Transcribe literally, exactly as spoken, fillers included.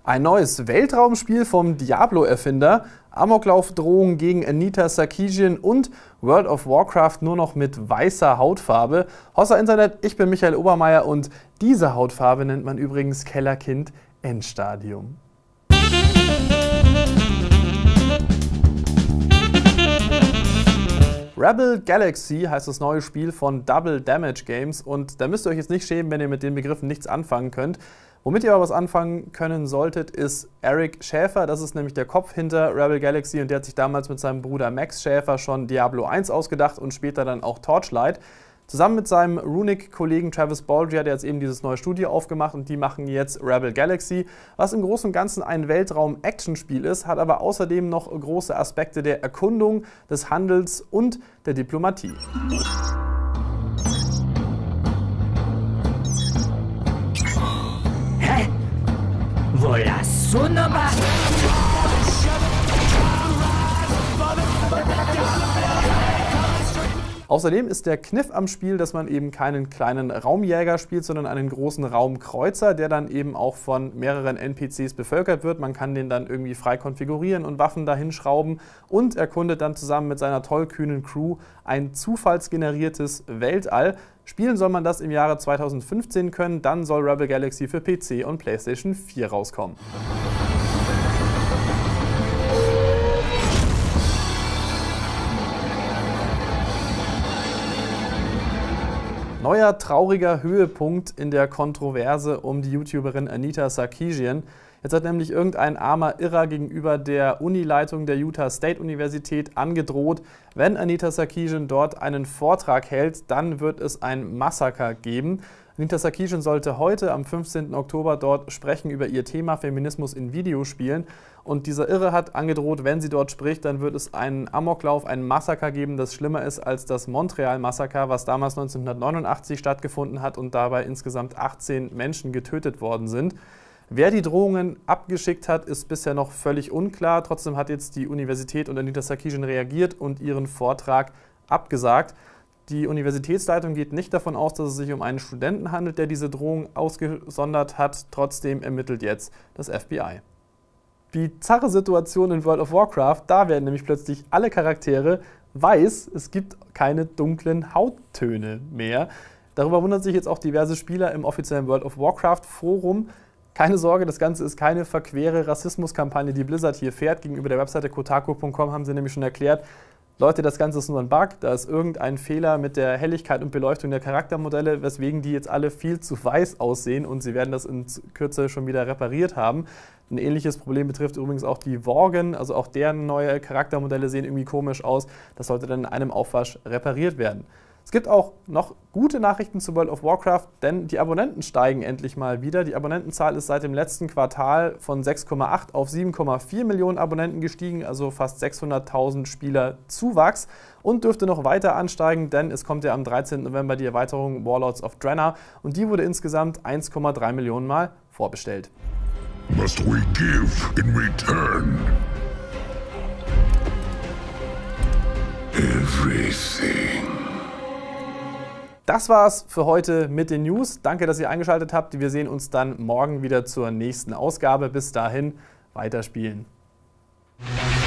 Ein neues Weltraumspiel vom Diablo-Erfinder, Amoklaufdrohungen gegen Anita Sarkeesian und World of Warcraft nur noch mit weißer Hautfarbe. Hossa Internet, ich bin Michael Obermeier und diese Hautfarbe nennt man übrigens Kellerkind Endstadium. Rebel Galaxy heißt das neue Spiel von Double Damage Games und da müsst ihr euch jetzt nicht schämen, wenn ihr mit den Begriffen nichts anfangen könnt. Womit ihr aber was anfangen können solltet, ist Eric Schäfer. Das ist nämlich der Kopf hinter Rebel Galaxy und der hat sich damals mit seinem Bruder Max Schäfer schon Diablo eins ausgedacht und später dann auch Torchlight. Zusammen mit seinem Runic-Kollegen Travis Baldry hat er jetzt eben dieses neue Studio aufgemacht und die machen jetzt Rebel Galaxy, was im Großen und Ganzen ein Weltraum-Action-Spiel ist, hat aber außerdem noch große Aspekte der Erkundung, des Handels und der Diplomatie. Hä? Vola Sonoma! Außerdem ist der Kniff am Spiel, dass man eben keinen kleinen Raumjäger spielt, sondern einen großen Raumkreuzer, der dann eben auch von mehreren N P Cs bevölkert wird. Man kann den dann irgendwie frei konfigurieren und Waffen dahin schrauben und erkundet dann zusammen mit seiner tollkühnen Crew ein zufallsgeneriertes Weltall. Spielen soll man das im Jahre zweitausendfünfzehn können, dann soll Rebel Galaxy für P C und PlayStation vier rauskommen. Neuer trauriger Höhepunkt in der Kontroverse um die YouTuberin Anita Sarkeesian. Jetzt hat nämlich irgendein armer Irrer gegenüber der Unileitung der Utah State Universität angedroht, wenn Anita Sarkeesian dort einen Vortrag hält, dann wird es ein Massaker geben. Anita Sarkeesian sollte heute am fünfzehnten Oktober dort sprechen über ihr Thema Feminismus in Videospielen. Und dieser Irre hat angedroht, wenn sie dort spricht, dann wird es einen Amoklauf, einen Massaker geben, das schlimmer ist als das Montreal-Massaker, was damals neunzehnhundertneunundachtzig stattgefunden hat und dabei insgesamt achtzehn Menschen getötet worden sind. Wer die Drohungen abgeschickt hat, ist bisher noch völlig unklar. Trotzdem hat jetzt die Universität und Anita Sarkeesian reagiert und ihren Vortrag abgesagt. Die Universitätsleitung geht nicht davon aus, dass es sich um einen Studenten handelt, der diese Drohung ausgesondert hat. Trotzdem ermittelt jetzt das F B I. Bizarre Situation in World of Warcraft, da werden nämlich plötzlich alle Charaktere weiß. Es gibt keine dunklen Hauttöne mehr. Darüber wundern sich jetzt auch diverse Spieler im offiziellen World of Warcraft Forum. Keine Sorge, das Ganze ist keine verquere Rassismuskampagne, die Blizzard hier fährt. Gegenüber der Webseite kotaku punkt com haben sie nämlich schon erklärt, Leute, das Ganze ist nur ein Bug, da ist irgendein Fehler mit der Helligkeit und Beleuchtung der Charaktermodelle, weswegen die jetzt alle viel zu weiß aussehen und sie werden das in Kürze schon wieder repariert haben. Ein ähnliches Problem betrifft übrigens auch die Worgen, also auch deren neue Charaktermodelle sehen irgendwie komisch aus. Das sollte dann in einem Aufwasch repariert werden. Es gibt auch noch gute Nachrichten zu World of Warcraft, denn die Abonnenten steigen endlich mal wieder. Die Abonnentenzahl ist seit dem letzten Quartal von sechs Komma acht auf sieben Komma vier Millionen Abonnenten gestiegen, also fast sechshunderttausend Spieler Zuwachs und dürfte noch weiter ansteigen, denn es kommt ja am dreizehnten November die Erweiterung Warlords of Draenor und die wurde insgesamt eins Komma drei Millionen Mal vorbestellt. Must we give in return? Everything. Das war's für heute mit den News. Danke, dass ihr eingeschaltet habt. Wir sehen uns dann morgen wieder zur nächsten Ausgabe. Bis dahin, weiterspielen.